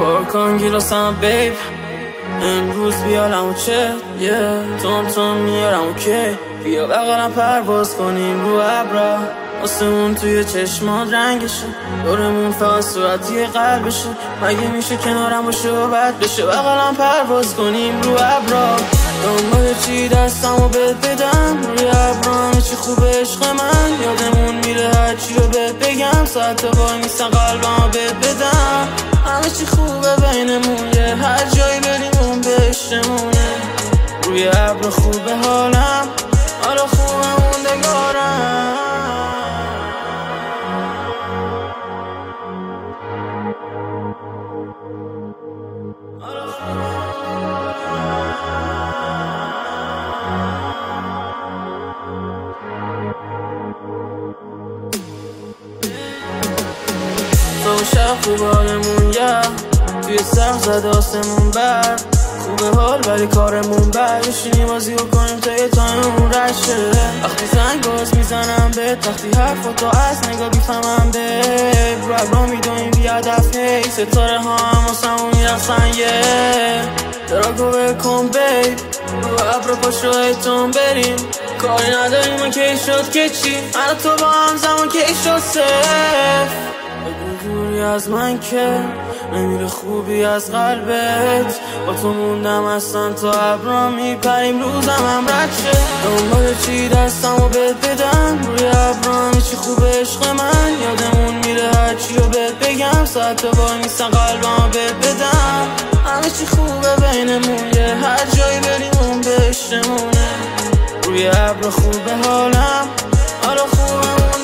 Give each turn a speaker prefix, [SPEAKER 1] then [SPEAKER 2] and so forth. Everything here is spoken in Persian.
[SPEAKER 1] پر کن گیلاسم بیب امروز بیالم چه تون میارم اوکی بیا بغلم پرواز کنیم رو ابرا آسمون توی چشمات رنگشه دورمون فقط صورتی قلبشه مگه میشه کنارم باشه و بد بشه بغلم پرواز کنیم رو ابرا دنبال چی دستمو بهت بدم روی ابرا همه چی خوبه عشق من یادمون میره هرچی رو بهت بگم ساعت وای میستن قلبمو بهت بدم همه چی خوبه بینمون هر جایی بریم اون بهشتمونه روی ابر خوبه حالم حالا خوبه موندگارم تو شب خوب حالمون توی سر زده آسمون بر خوبه حال ولی کارمون بر بشینیم بازی بکنیم تا یه تایمون رد شه وقتی زنگ باز میزنم بهت وقتی حرفاتو از نگاه بیفهمم بهت رو ابرا میدونیم بی هدف هی ستاره ها هم واسمون میرقصن دراگو بکن بیب رو ابرا پاشو ایتون بریم کاری نداریم ما کی شد که چی من تو با هم زمان کی شد صف دوری از من که نمیره خوبی از قلبت با تو موندم اصلا تا ابرا میپریم روزم هم رد شه دنبال چی دستمو بهت بدم روی ابرا همه چی خوبه عشق من یادمون میره هرچی رو بهت بگم ساعت وای میستن قلبمو بهت بدم همه چی خوبه بینمون هر جایی بریم اون بهشتمونه روی ابر خوبه حالم حالا خوبه